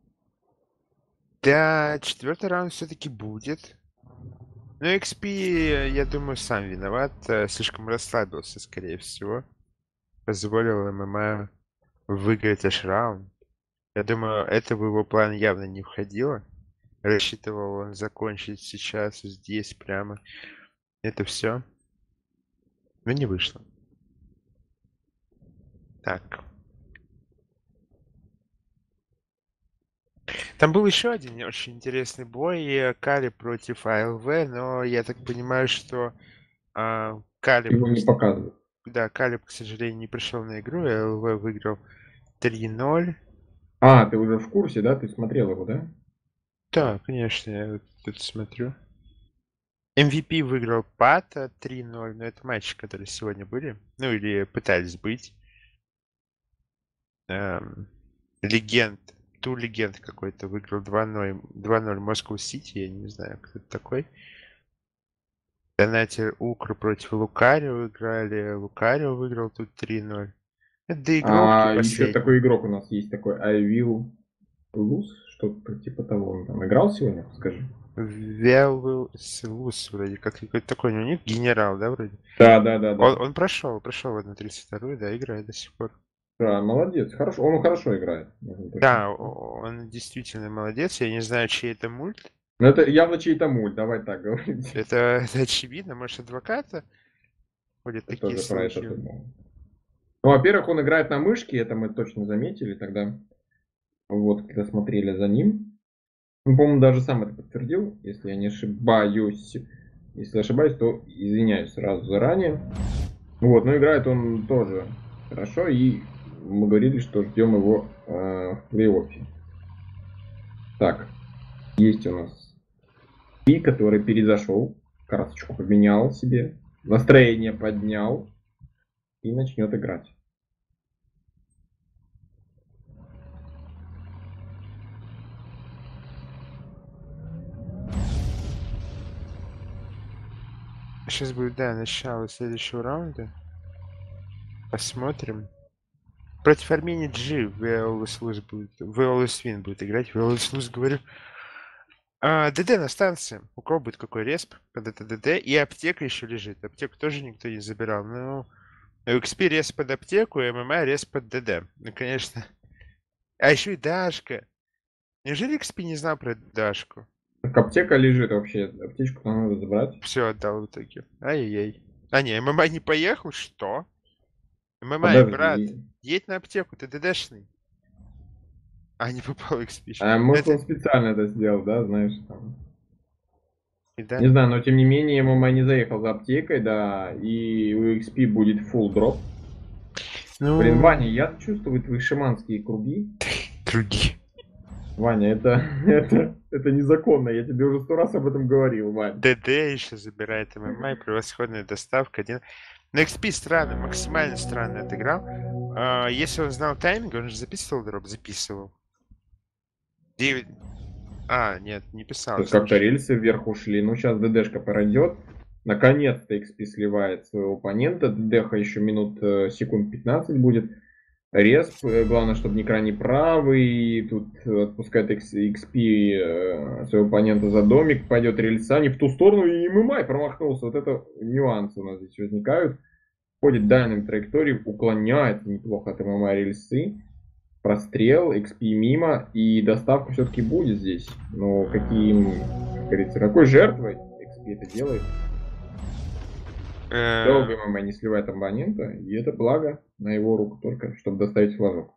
Да, 4-й раунд все-таки будет. Но XP, я думаю, сам виноват. Слишком расслабился, скорее всего. Позволил ММА выиграть аж раунд. Я думаю, это в его план явно не входило. Рассчитывал он закончить сейчас, здесь прямо. Это все. Но не вышло. Так. Там был еще один очень интересный бой. Кали против АЛВ, но я так понимаю, что Калиб, Его не показывают. да, Калиб, к сожалению, не пришел на игру, и АЛВ выиграл 3-0. А, ты уже в курсе, да? Ты смотрел его, да? Да, конечно, я вот тут смотрю. MVP выиграл Пата 3-0, но это матчи, которые сегодня были. Ну, или пытались быть. Легенд, Легенд какой-то выиграл 2-0, 2-0 Москва Сити, я не знаю, кто это такой. Донатер Укр против Лукарио играли, Лукарио выиграл тут 3-0. Это доигровки А еще последние. такой игрок у нас есть, такой I Will Lose, что-то типа того. Он там играл сегодня, скажи? Велус вроде как какой-то такой у него ник, генерал, да, вроде? Да, да, да, да. Он прошел в 1.32, да, играет до сих пор. Да, молодец. Хорошо, он хорошо играет. Можно точно Да, сказать. он действительно молодец. Я не знаю, чей это мульт. Но это явно чей-то мульт, давай так говорить. Это очевидно, может, адвоката? Ходят Я такие тоже про это слухи. думал. Ну, во-первых, он играет на мышке, это мы точно заметили тогда. Вот, когда смотрели за ним. Он, по-моему, даже сам это подтвердил, если я не ошибаюсь. Если ошибаюсь, то извиняюсь сразу заранее. Вот, но играет он тоже хорошо, и мы говорили, что ждем его в плей-оффе. Так, есть у нас И, который перезашел, карточку поменял себе, настроение поднял и начнет играть. Сейчас будет, да, начало следующего раунда. Посмотрим. Против Армении G Виолас будет. Виолас Вин будет играть. Виолас Луз, говорю. ДД на станции. У кого будет какой респ под это ДД. И аптека еще лежит. Аптеку тоже никто не забирал. Ну, у XP респ под аптеку, и ММА респ под ДД. Ну, конечно. А еще и Дашка. Неужели XP не знал про Дашку? Так аптека лежит вообще, аптечку там надо забрать. Все отдал в итоге. Ай-яй-яй. А, не, ММА не поехал? Что? ММА, брат, Подожди. едь на аптеку, ты ДДшный. А, не попал в XP. А может Это... он специально это сделал, да, знаешь, там. И да. Не знаю, но тем не менее ММА не заехал за аптекой, да, и у XP будет full дроп. Блин, Ну, Ваня, я чувствую твои шаманские круги. круги. Ваня, это незаконно, я тебе уже 100 раз об этом говорил, Ваня. ДД еще забирает ММА, превосходная доставка. Один... На XP странно, максимально странно отыграл. Если он знал тайминг, он же записывал дроп, записывал. 9... нет, не писал, Тут как-то слушай. рельсы вверх ушли. Ну, сейчас ДДшка пройдет. Наконец-то XP сливает своего оппонента. ДДха еще секунд 15 будет. Респ, главное, чтобы не крайне правый. Тут отпускает XP своего оппонента за домик. Пойдет рельса не в ту сторону. И ММА промахнулся. Вот это нюансы у нас здесь возникают. Ходит дальним траекторией, уклоняется неплохо от ММА рельсы. Прострел, XP мимо, и доставка все-таки будет здесь. Но каким, как говорится, какой жертвой XP это делает? Долго ММА не сливает абонента, и это благо на его руку только, чтобы доставить флажок.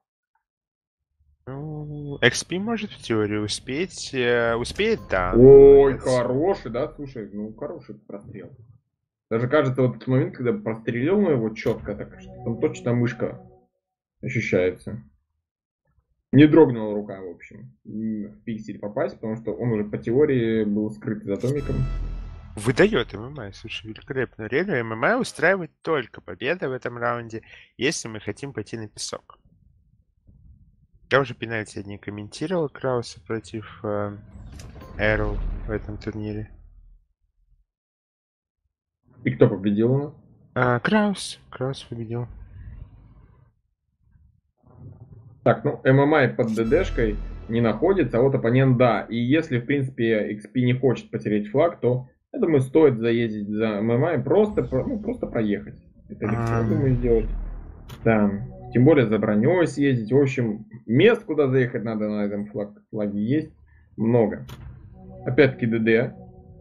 Ну, XP может в теории успеть. Успеет, да. Ой, Молодец. хороший, да, слушай, ну хороший прострел. Даже кажется, вот этот момент, когда прострелил на его четко, так что там точно мышка ощущается. Не дрогнула рука, в общем, в пиксель попасть, потому что он уже по теории был скрыт за домиком. Выдает ММА, слушай, великолепно. Реально, ММА устраивает только победа в этом раунде, если мы хотим пойти на песок. Я уже пенальти не комментировал Крауса против Эрл в этом турнире. И кто победил у нас? Краус победил. Так, ну, ММА под ДДшкой не находится, а вот оппонент да. И если, в принципе, XP не хочет потерять флаг, то, я думаю, стоит заездить за ММА и просто проехать. Это легко, думаю, сделать. Да. Тем более за броней съездить. В общем, мест, куда заехать надо на этом флаге, есть много. Опять-таки ДД.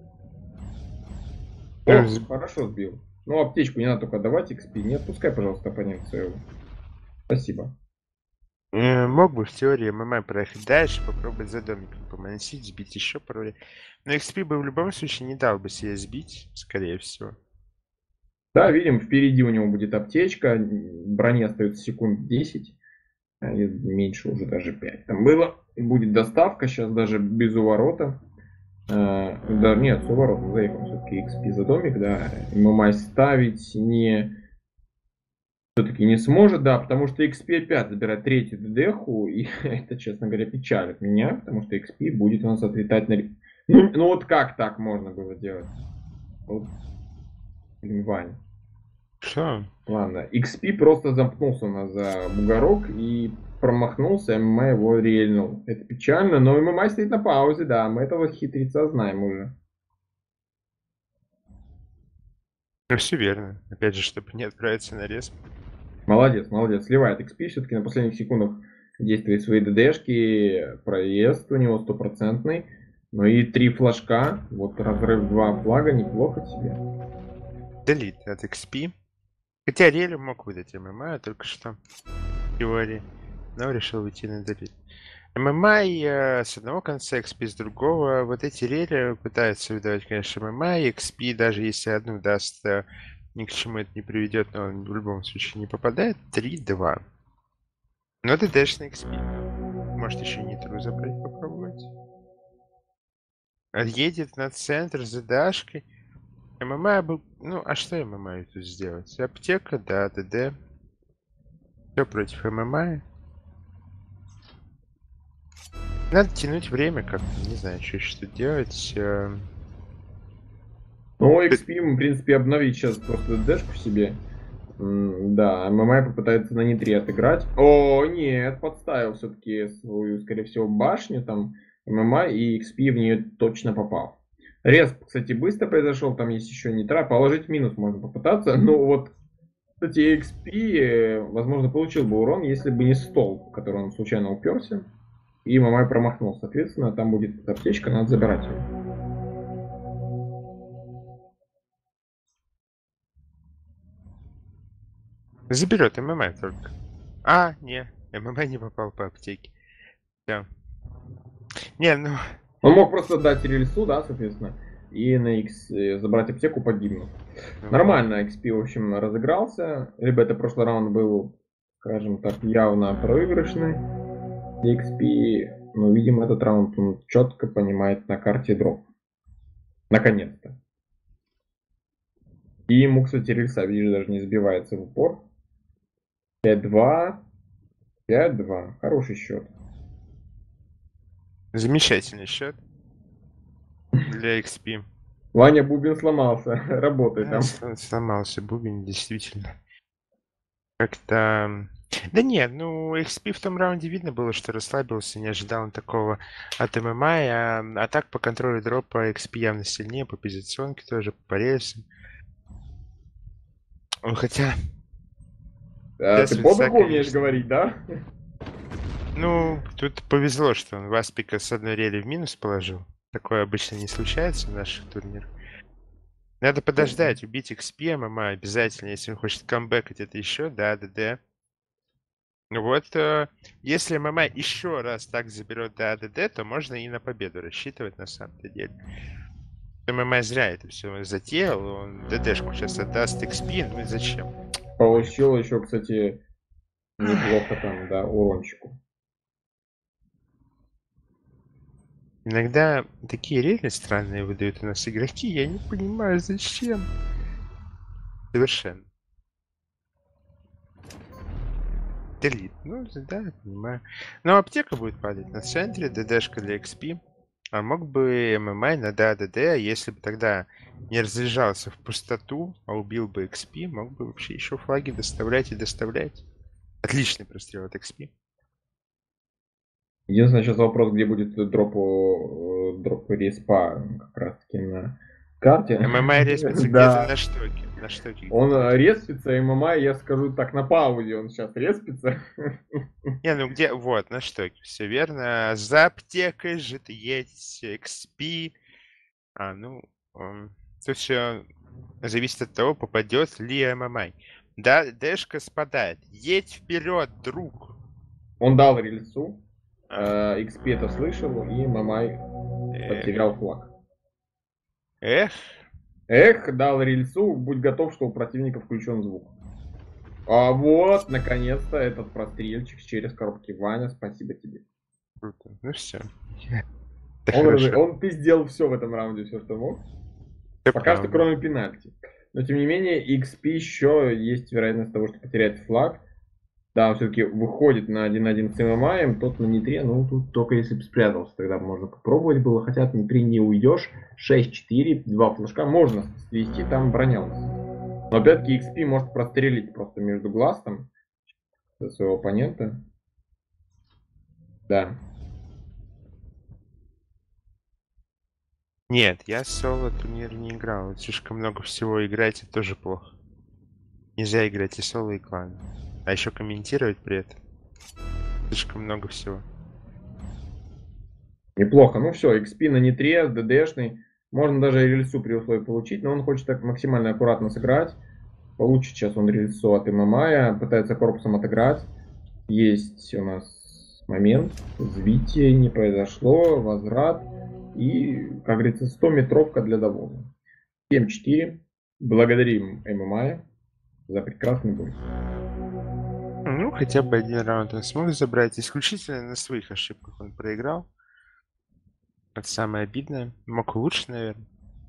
О, хорошо сбил. Ну, аптечку не надо только давать, XP. Не отпускай, пожалуйста, оппонента своего. Спасибо. Мог бы в теории ММА проехать дальше, попробовать за домиком помансить, сбить еще пару раз. Но XP бы в любом случае не дал бы себе сбить, скорее всего. Да, видим, впереди у него будет аптечка. Броне остается секунд 10. Меньше уже даже 5. Там было. Будет доставка сейчас даже без уворота. Да, нет, с уворотом заехал все-таки XP за домик, да. ММА ставить не... Все-таки не сможет, да, потому что XP опять забирает третью ДДХу, и это, честно говоря, печалит меня, потому что XP будет у нас отлетать на... Ну вот как так можно было делать? Вот. Блин, Вань. Что? Ладно, XP просто замкнулся у нас за бугорок и промахнулся, ММА его рельнул. Это печально, но ММА стоит на паузе, да, мы этого хитреца знаем уже. Ну, все верно. Опять же, чтобы не отправиться на респ. Молодец, молодец. Сливает XP все-таки на последних секундах действует свои ДДшки. Проезд у него стопроцентный. Ну и 3 флажка. Вот разрыв 2 флага. Неплохо себе. Делит от XP. Хотя Релю мог выдать ММА только что. В теории. Но решил уйти на делит. ММА с одного конца, XP с другого. Вот эти рели пытаются выдавать, конечно, ММА и XP. Даже если одну даст, ни к чему это не приведет, но он в любом случае не попадает. 3-2. Но это дэш на XP. Может еще нитру забрать, попробовать. Едет на центр за дашкой. ММА был... Ну, а что ММА тут сделать? Аптека, да, ДД. Все против ММА. Надо тянуть время как-то. Не знаю, что делать. Ну, XP, в принципе, обновить сейчас просто ДДшку себе. Да, ММА попытается на нитре отыграть. О, нет, подставил все-таки свою, скорее всего, башню там. ММА и XP в нее точно попал. Респ, кстати, быстро произошел, там есть еще нитра. Положить минус можно попытаться. Но вот, кстати, XP, возможно, получил бы урон, если бы не стол, в который он случайно уперся. И ММА промахнулся. Соответственно, там будет аптечка, надо забирать ее. Заберет ММА только. А, не, ММА не попал по аптеке. Да. Не, ну... Он мог просто дать рельсу, да, соответственно, и на X забрать аптеку, погибнув. Нормально XP, в общем, разыгрался. Ребята, прошлый раунд был, скажем так, явно проигрышный. XP, но, видимо, этот раунд он четко понимает на карте дроп. Наконец-то. И ему, кстати, рельса, видишь, даже не сбивается в упор. 5-2. 5-2. Хороший счет. Замечательный счет для XP. Ваня Бубин сломался. Работает там. Сломался Бубин, действительно. Как-то... Да нет, ну XP в том раунде видно было, что расслабился, не ожидал он такого от ММА, а так по контролю дропа XP явно сильнее, по позиционке тоже, по рельсам. Хотя... Ты по духу умеешь говорить, да? Ну, тут повезло, что он Васпика с одной рели в минус положил. Такое обычно не случается в наших турнирах. Надо подождать, убить XP ММА обязательно, если он хочет камбэкать это еще, да, ДД. Вот, если ММА еще раз так заберет до АДД, то можно и на победу рассчитывать на самом-то деле. ММА зря это все затеял, он ДДшку сейчас отдаст XP, ну и зачем? Получил еще, кстати, неплохо там, да, урончику. Иногда такие рели странные выдают у нас игроки, я не понимаю, зачем. Совершенно. Делит, ну да, я понимаю. Но аптека будет падать на центре, ДДшка для XP. А мог бы ММА на ДД, если бы тогда не разъезжался в пустоту, а убил бы XP, мог бы вообще еще флаги доставлять и доставлять. Отличный прострел от XP. Единственный сейчас вопрос, где будет дроп респа как раз таки на карте. ММА респится где-то на штоке. на штоке Он где-то вот. респится, ММА, я скажу так, на паузе он сейчас респится. Не, ну где? Вот, на штоке. Все верно. За аптекой же ты едешь, XP. Ну, тут все зависит от того, попадет ли ММА. Да, Дэшка спадает. Едь вперед, друг. Он дал рельсу, А, XP это слышал, и Мамай эх, потерял флаг. эх. Эх, дал рельсу, будь готов, что у противника включен звук. А вот, наконец-то, этот прострельчик через коробки. Ваня, спасибо тебе. Круто. Ну все. Это хорошо. Ты сделал все в этом раунде, все, что мог. Это Пока что, правда. кроме пенальти. Но, тем не менее, XP еще есть вероятность того, что потеряет флаг. Да, он все-таки выходит на 1-1 с ММАем, тот на нитре, ну, тут только если бы спрятался, тогда можно попробовать было, хотя от нитре не уйдешь. 6-4, 2 флажка, можно свести, там броня у нас. Но опять-таки XP может прострелить просто между глаз там своего оппонента. Да. Нет, я соло турнир не играл. Вот слишком много всего играть, это тоже плохо. Нельзя играть и соло, и клан. А еще комментировать при этом. Слишком много всего. Неплохо. Ну все, XP на нитре, ДДшный. Можно даже рельсу при условии получить, но он хочет так максимально аккуратно сыграть. Получит сейчас он рельсу от ММАя, пытается корпусом отыграть. Есть у нас момент, сбитие не произошло, возврат. И, как говорится, 100-метровка для довода. 7-4. Благодарим ММАя за прекрасный бой. Ну, хотя бы один раунд он смог забрать. Исключительно на своих ошибках он проиграл. Это самое обидное. Мог лучше, наверное.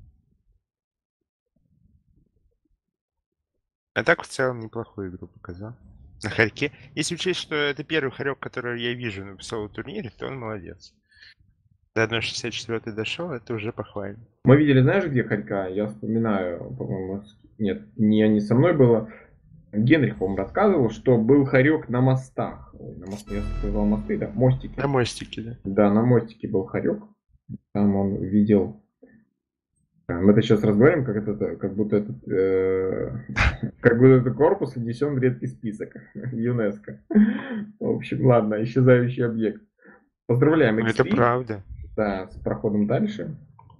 А так в целом неплохую игру показал. На Харьке. Если учесть, что это первый Харек, который я вижу на соло-турнире, то он молодец. До 1.64 дошел, это уже похвально. Мы видели, знаешь, где Харька? Я вспоминаю, по-моему, нет, не со мной было. Генрих, по-моему, рассказывал, что был хорек на мостах. Ой, на я сказал мосты, да, мостики. На мостике, да. Да, на мостике был хорек. Там он видел. Мы это сейчас разговариваем, как будто этот, как будто этот корпус внесен в редкий список ЮНЕСКО. В общем, ладно, исчезающий объект. Поздравляем Ну, это XP. правда. Да, с проходом дальше.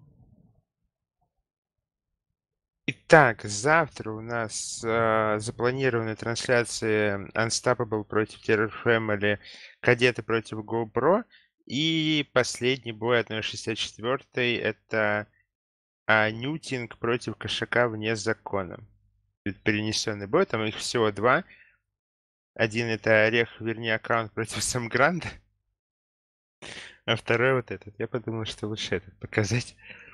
Итак, завтра у нас запланированы трансляции Unstoppable против Terror Family, Кадеты против GoPro. И последний бой 1.64 это Нютинг против Кошака вне закона. Это перенесенный бой, там их всего два. Один это Орех, вернее, аккаунт против Самгранда. А второй вот этот. Я подумал, что лучше этот показать.